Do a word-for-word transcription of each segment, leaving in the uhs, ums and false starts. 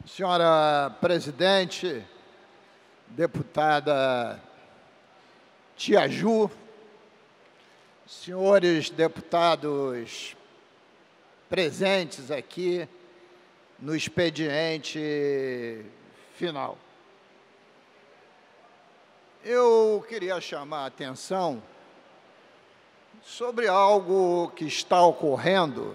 Senhora presidente, deputada Tia Ju, senhores deputados presentes aqui no expediente final. Eu queria chamar a atenção sobre algo que está ocorrendo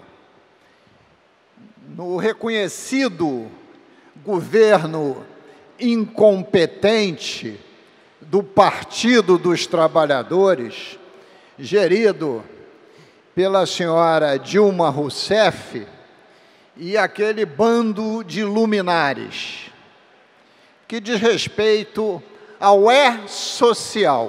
no reconhecido governo incompetente do Partido dos Trabalhadores, gerido pela senhora Dilma Rousseff e aquele bando de luminares, que diz respeito ao E-Social.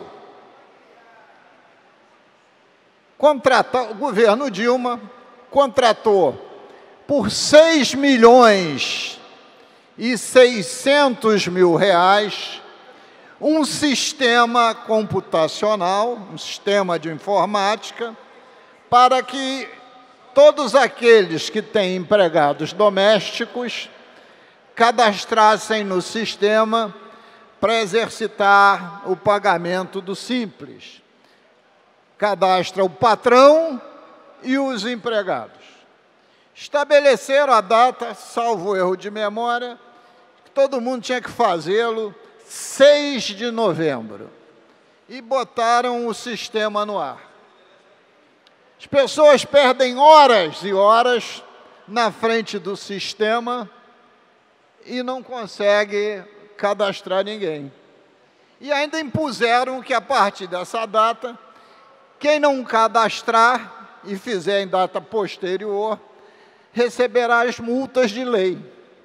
Contrata, o governo Dilma contratou por seis milhões e seiscentos mil reais um sistema computacional, um sistema de informática, para que todos aqueles que têm empregados domésticos cadastrassem no sistema para exercitar o pagamento do Simples. Cadastra o patrão e os empregados. Estabeleceram a data, salvo erro de memória, que todo mundo tinha que fazê-lo seis de novembro. E botaram o sistema no ar. As pessoas perdem horas e horas na frente do sistema e não conseguem cadastrar ninguém. E ainda impuseram que, a partir dessa data, quem não cadastrar e fizer em data posterior, receberá as multas de lei.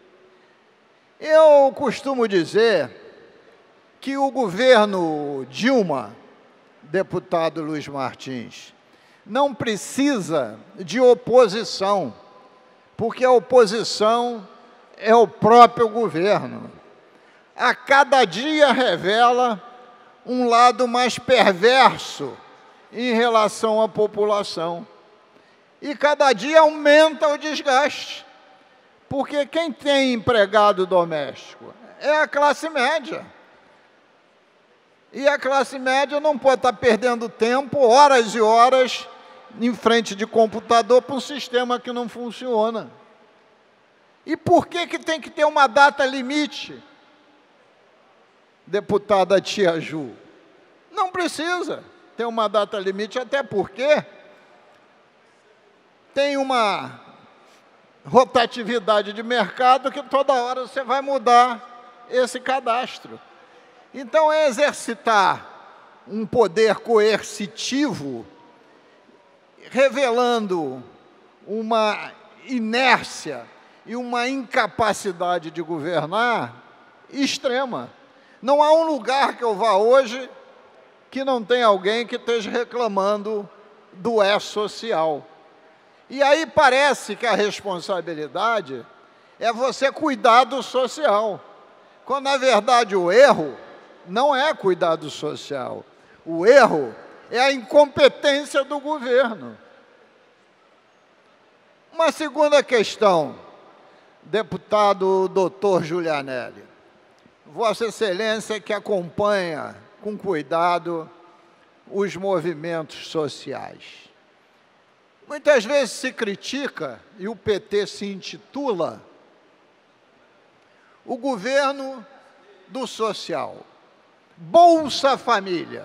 Eu costumo dizer que o governo Dilma, deputado Luiz Martins, não precisa de oposição, porque a oposição é o próprio governo. A cada dia revela um lado mais perverso em relação à população. E cada dia aumenta o desgaste, porque quem tem empregado doméstico é a classe média. E a classe média não pode estar perdendo tempo, horas e horas, em frente de computador para um sistema que não funciona. E por que que tem que ter uma data limite, deputada Tia Ju? Não precisa ter uma data limite, até porque tem uma rotatividade de mercado que toda hora você vai mudar esse cadastro. Então, é exercitar um poder coercitivo, revelando uma inércia e uma incapacidade de governar extrema. Não há um lugar que eu vá hoje que não tenha alguém que esteja reclamando do E-Social. E aí parece que a responsabilidade é você cuidar do social, quando, na verdade, o erro não é cuidado social. O erro é a incompetência do governo. Uma segunda questão, deputado doutor Julianelli. Vossa Excelência que acompanha com cuidado os movimentos sociais. Muitas vezes se critica, e o P T se intitula, o governo do social. Bolsa Família.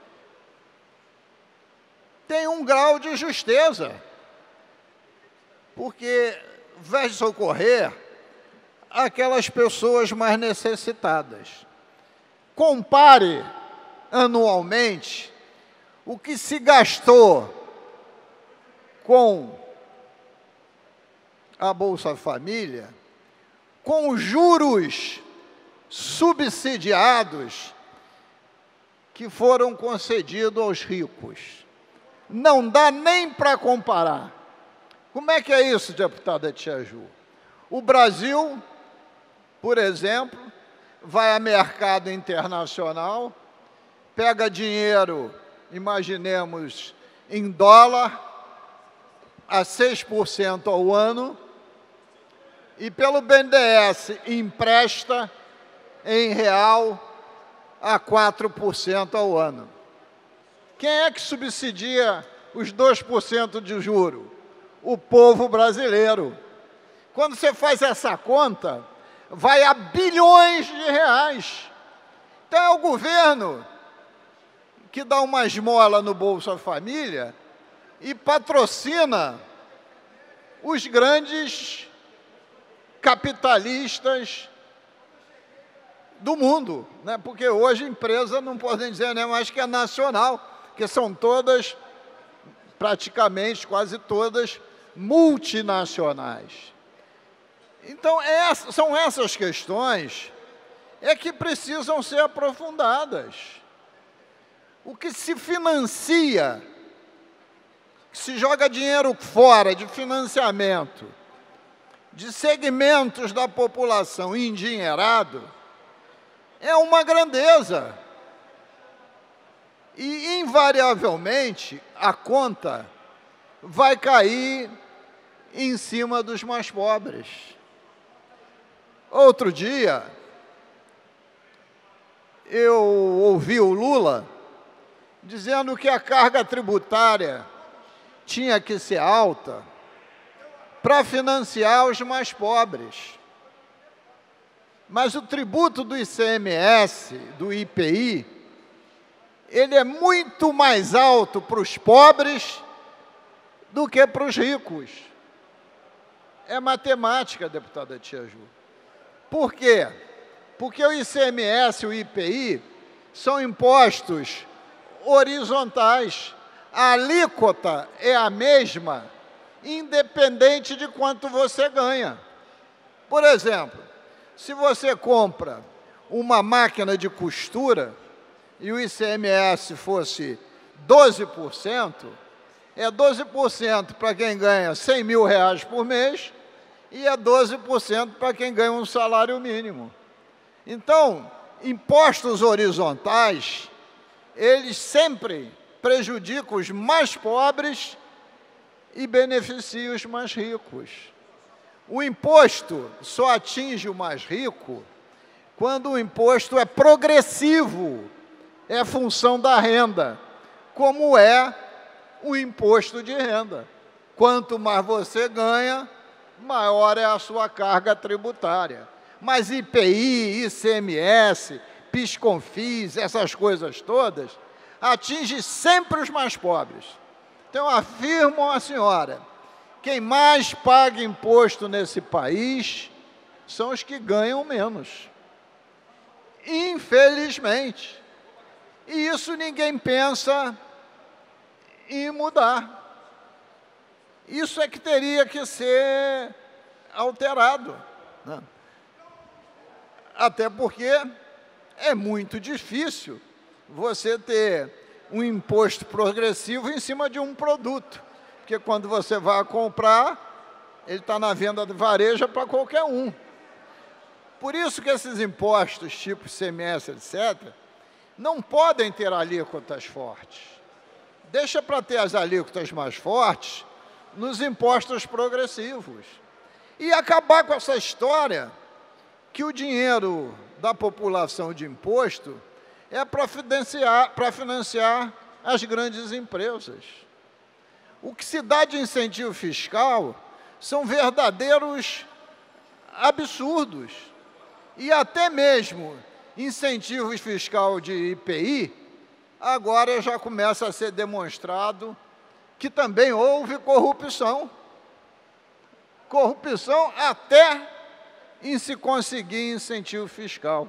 Tem um grau de justeza, porque vai socorrer aquelas pessoas mais necessitadas. Compare anualmente o que se gastou com a Bolsa Família, com juros subsidiados que foram concedidos aos ricos. Não dá nem para comparar. Como é que é isso, deputada Tia Ju? O Brasil, por exemplo, vai a mercado internacional, pega dinheiro, imaginemos, em dólar, a seis por cento ao ano, e pelo B N D E S empresta em real a quatro por cento ao ano. Quem é que subsidia os dois por cento de juro? O povo brasileiro. Quando você faz essa conta, vai a bilhões de reais. Então é o governo que dá uma esmola no Bolsa Família e patrocina os grandes capitalistas do mundo, né? Porque hoje empresa não podem dizer nem mais que é nacional, que são todas, praticamente quase todas, multinacionais. Então, essa, são essas questões é que precisam ser aprofundadas. O que se financia, que se joga dinheiro fora de financiamento, de segmentos da população endinheirado, é uma grandeza. E, invariavelmente, a conta vai cair em cima dos mais pobres. Outro dia, eu ouvi o Lula dizendo que a carga tributária tinha que ser alta para financiar os mais pobres. Mas o tributo do I C M S, do I P I, ele é muito mais alto para os pobres do que para os ricos. É matemática, deputada Tia Ju. Por quê? Porque o I C M S e o I P I são impostos horizontais. A alíquota é a mesma, independente de quanto você ganha. Por exemplo, se você compra uma máquina de costura e o I C M S fosse doze por cento, é doze por cento para quem ganha cem mil reais por mês e é doze por cento para quem ganha um salário mínimo. Então, impostos horizontais, eles sempre prejudicam os mais pobres e beneficiam os mais ricos. O imposto só atinge o mais rico quando o imposto é progressivo, é função da renda, como é o imposto de renda. Quanto mais você ganha, maior é a sua carga tributária. Mas I P I, I C M S, PIS/COFINS, essas coisas todas, atinge sempre os mais pobres. Então, afirmo à senhora, quem mais paga imposto nesse país são os que ganham menos. Infelizmente. E isso ninguém pensa em mudar. Isso é que teria que ser alterado, né? Até porque é muito difícil você ter um imposto progressivo em cima de um produto. Porque quando você vai comprar, ele está na venda de varejo para qualquer um. Por isso que esses impostos, tipo I C M S, etcétera, não podem ter alíquotas fortes. Deixa para ter as alíquotas mais fortes nos impostos progressivos. E acabar com essa história que o dinheiro da população de imposto é para financiar, para financiar as grandes empresas. O que se dá de incentivo fiscal são verdadeiros absurdos. E até mesmo incentivo fiscal de I P I, agora já começa a ser demonstrado que também houve corrupção. Corrupção até em se conseguir incentivo fiscal.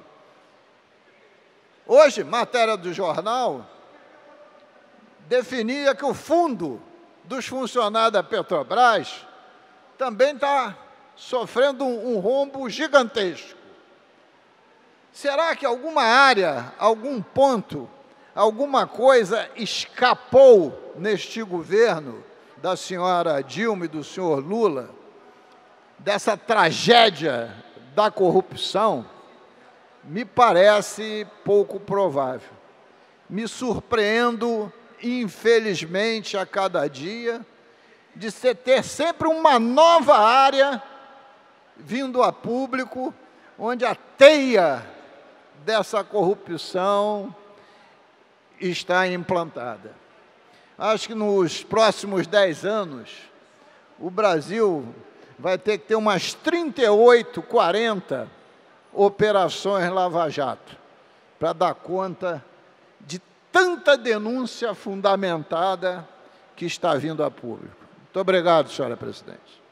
Hoje, matéria do jornal definia que o fundo dos funcionários da Petrobras também está sofrendo um, um rombo gigantesco. Será que alguma área, algum ponto, alguma coisa escapou neste governo da senhora Dilma e do senhor Lula, dessa tragédia da corrupção? Me parece pouco provável. Me surpreendo, infelizmente, a cada dia, de você ter sempre uma nova área vindo a público, onde a teia dessa corrupção está implantada. Acho que nos próximos dez anos, o Brasil vai ter que ter umas trinta e oito, quarenta operações Lava Jato, para dar conta de tanta denúncia fundamentada que está vindo a público. Muito obrigado, senhora presidente.